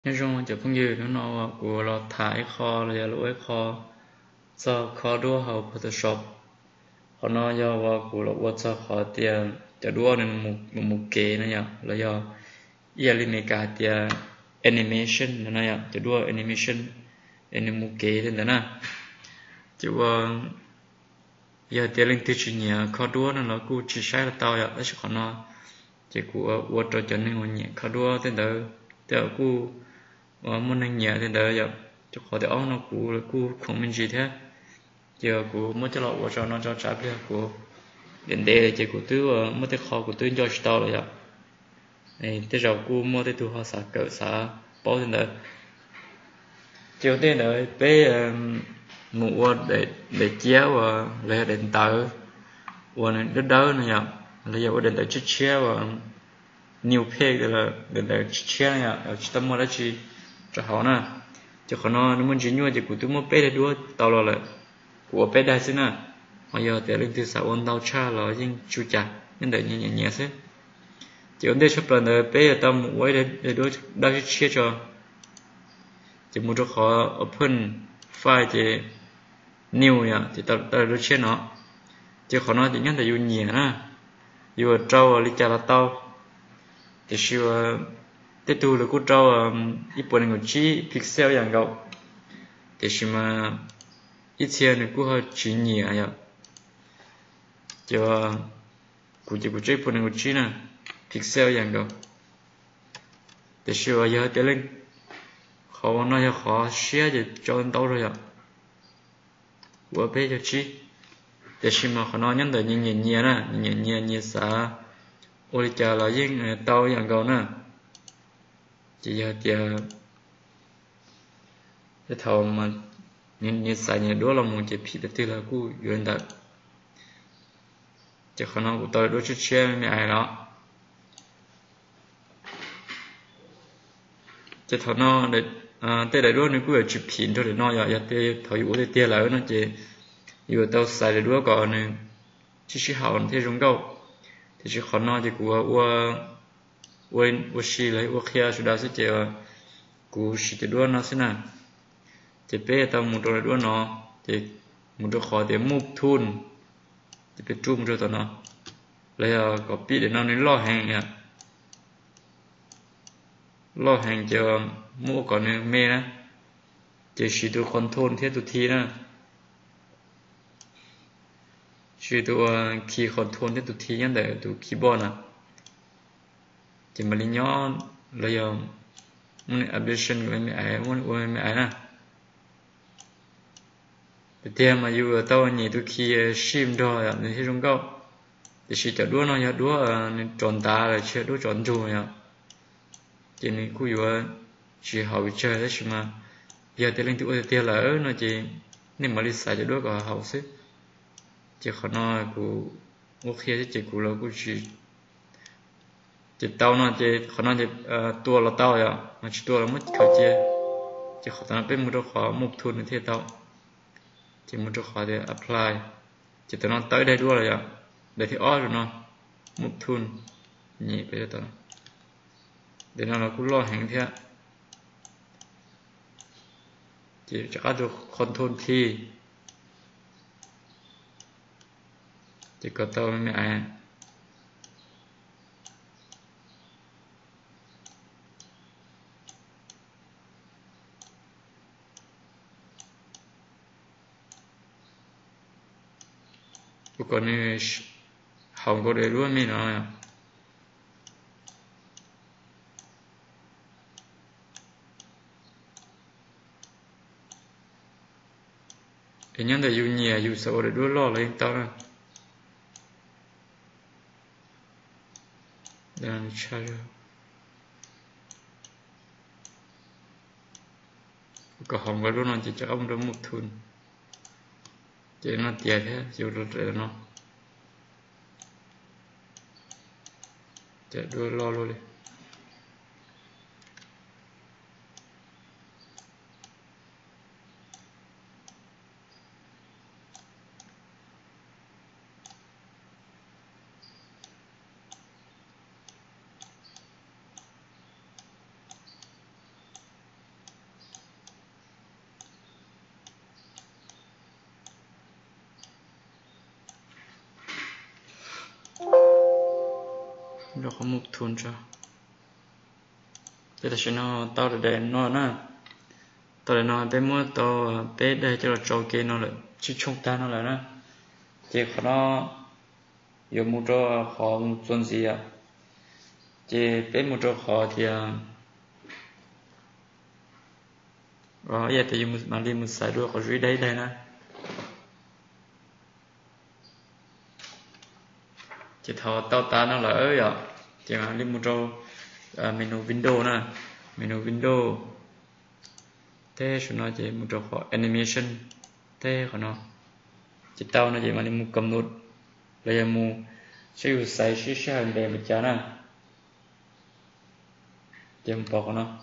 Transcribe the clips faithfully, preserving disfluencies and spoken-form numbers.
nói chung chỉ phong như nó nó của nó thải kho là lỗi kho do kho đua hậu Photoshop họ nói do vào của nó qua cho họ tiền cho đua nên một một một kế nữa nhá là do eliminate cả tiền animation nữa nhá cho đua animation anh một kế thế đó chứ vào giờ tiền linh tiêu chỉ nhớ kho đua nó cũng chỉ sai là tao ya đó chứ còn nó chỉ của qua cho cho nên mình nhớ kho đua thế đó theo cũng và muốn anh nhớ thì đỡ giờ cho họ để ông nó cũ cũ không mình gì thế giờ cũ mới cho lọ cho nó cho trả tiền cũ đến đây chỉ cũ tư mới tới kho cũ tư cho tao rồi giờ này tới giờ cũ mới tới tu họ xả cỡ xả bao thì đỡ chiều tiên đỡ bé mua để để chéo và lấy điện tử và này đỡ đỡ nữa nhở lấy giờ điện tử chiếc chéo và new page là điện tử chiếc chéo nhở ở tâm mua đó chi cho họ nè cho họ nó nó muốn chỉ nhua chỉ của tôi muốn bé để đua tao là của bé đây xí nè bây giờ để lên từ sáu ôn tao cha là nhưng chú chặt nên để nhẹ nhẹ nhẹ xí chỉ vấn đề sắp là bé ở tao một quay để để đua đang chia cho chỉ muốn cho họ open file chỉ new nhá chỉ tao tao đua chia nó chỉ họ nó chỉ nhắn là dùng nhẹ nè dùng trâu lấy cha là tao thì siêu tiếp tục là cú trâu ít bộ này chỉ pixel dạng gạo thì mà ít tiền thì cú hơi chỉ nhẹ à cho cú chỉ cú chơi bộ này chỉ nè pixel dạng gạo thì siêu giờ tới lên họ nói họ share thì cho anh tao rồi ạ của bé cho chi thì mà họ nói nhắn tới nhẹ nhẹ nhẹ nè nhẹ nhẹ nhẹ xả ôi chờ là riêng tao dạng gạo nè chỉ giờ giờ cái thầu mà nhìn nhìn sai nhìn đó là một cái phí từ là cú yên thật chỉ khả năng của tôi đối với chia với ai đó chỉ thầu nó để à tới đây đó nếu cứ chụp hình thôi để nó giờ giờ tới thầu yếu tới tiền lại nó chỉ yếu tao sai để đó còn này chỉ chỉ hậu thì giống đâu thì chỉ khả năng thì của của quên của xí lấy của kia sudah sẽ chỉ của xí từ đó nó sẽ nè chỉ bé tao một đôi đũa nó thì một đôi khó để move tool thì bé zoom cho tao nó lấy copy để nó nên lo hàng nha lo hàng cho mua còn nên mê nè chỉ sử dụng control thiết tụi thi nè sử dụng key control thiết tụi thi nhá để tụi keyboard nè chỉ mà linh nhỏ lấy muốn abbreviation của em ấy muốn của em ấy nè thì mà dù tao nhỉ tôi khi sim rồi à nên trong câu thì chỉ cho đua nó nhá đua nên tròn ta là chưa đua tròn chu nhá chỉ nên cứ dù chỉ học chơi đấy mà giờ thì lên tụi tiền là nó chỉ nên mà đi xài cho đua có học xí chỉ khó nói của ok chứ chỉ của là của chỉ chỉ tao nó chỉ khó nói chỉ tua là tao vậy mà chỉ tua là mất khởi chia chỉ khó nói bên một đôi khó một thun như thế tao chỉ một chỗ khó để apply chỉ tao nó tới đây đua rồi ạ để thì off rồi nó một thun nhẹ bây giờ tao để nó là cũng lo hàng thế chỉ cho được control thi chỉ có tao mới ai còn này không có để luôn mình nói thì nhân để dùng nhẹ dùng sâu để đua lo lên tao nè đang chơi có không có luôn nó chỉ cho ông đó một thun chỉ nó tiệt thế chịu được rồi nó chạy đua lo luôn đi có một thun cho thế là nó tao để để nó nè tao để nó bé mua tao bé đây cho là trâu kia nó lại chỉ chúng ta nó lại nè chỉ có nó有một chỗ họ một tuần gì à chỉ bé một chỗ họ thì rồi giờ thì mà đi một xài đua có dưới đây đây nè chỉ thọ tao ta nó là ơi ạ chỉ mà đi một chỗ menu window nè menu window thế chúng nó chỉ một chỗ họ animation thế của nó chỉ tao nó chỉ mà đi một cầm nút bây giờ một siêu sai siêu sai để mà chán nè chỉ một bọc của nó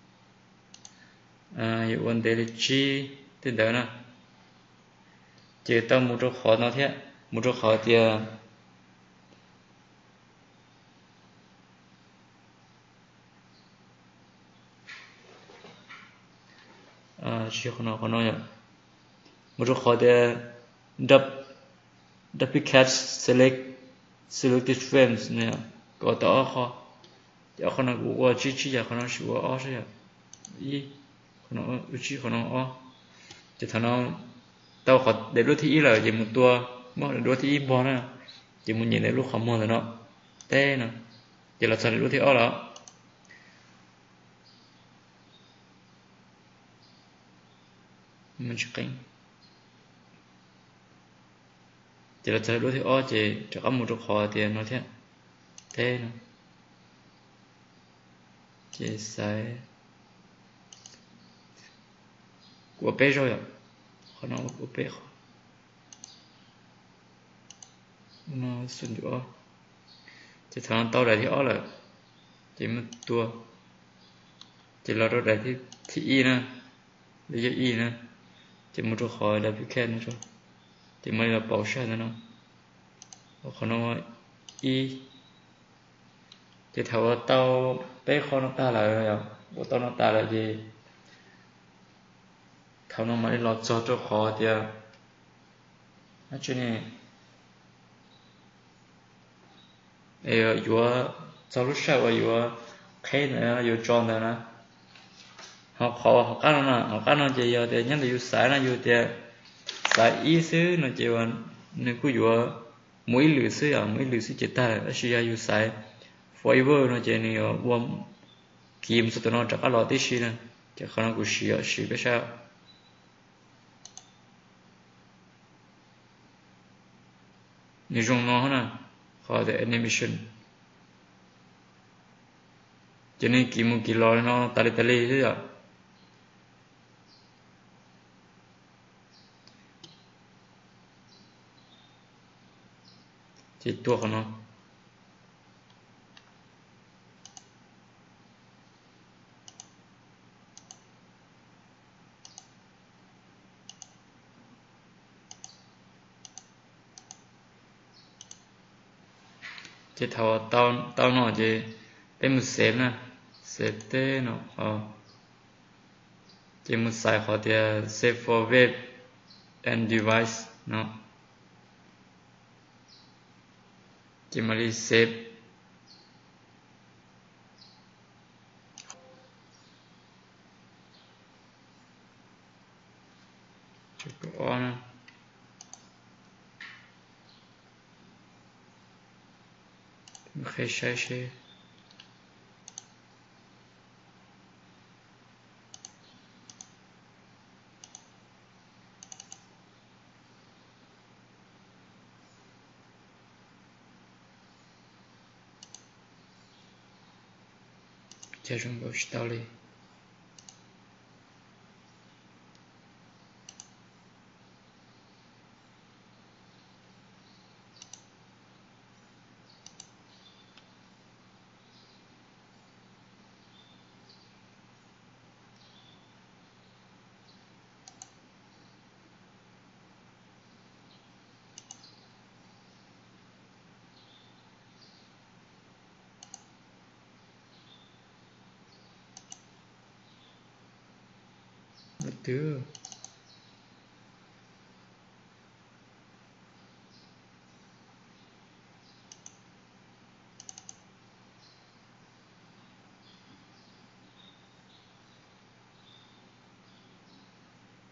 à hiệu vấn đề là chi tên đó nè chỉ tao một chỗ khó nó thế một chỗ khó thì à chỉ khó nó khó nó nhỉ một chỗ khó thì dub duplicate select selected frames nè có tao khó thì khó nó của chi chi giờ khó nó chịu ở sao vậy ý nó uchi của nó chỉ thằng nó tao khó để đôi thì là chỉ một tua mà đôi thì bỏ nè chỉ một nhìn để lúc không mua rồi nó té nè chỉ là sao để đôi thì ó đó mình chỉ kinh chỉ là sao đôi thì ó chỉ chỉ có một chỗ khó thì nó thế thế nè chỉ sai của bé rồi ạ khó nó của bé khó nó xuân chỗ chỉ thằng tao đại thì ó là chỉ một tua chỉ là đó đại thì thì y nè bây giờ y nè chỉ một chỗ khó là bị khen nữa rồi chỉ mới là bảo sai nữa nó khó nó y chỉ thằng tao bé khó nó ta là rồi ạ của tao nó ta là gì thằng nó mới lọt cho cho khó thì nó chuyện này ấy vừa sau lúc sau vừa khai nữa vừa tròn nữa nè họ họ họ cái nó nè họ cái nó chỉ giờ thì nhắn là vừa xài nó vừa thì xài ý xứ nó chỉ là nó cứ vừa mỗi lửa xứ à mỗi lửa xứ chỉ ta là chỉ là vừa xài forever nó chỉ này vừa kiếm số nó chắc là lọt tí xí nè chỉ khả năng của xí ở xí cái sao nếu dùng nó nè họ để animation cho nên kiếm một cái lò nó tali tali thế ạ chỉ tua của nó chỉ thầu tao tao nó chỉ bên một xếp nè xếp thế nó ờ chỉ một xài họ thì save for web and device nó chỉ mà đi save chỉ có on khai sai sai cho chúng tôi start đi Betul.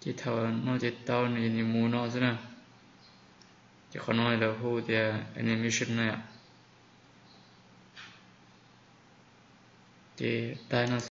chỉ thầu nó chỉ tao này thì mua nó thế nào chỉ khó nói là hô thì animation này ạ thì tai nó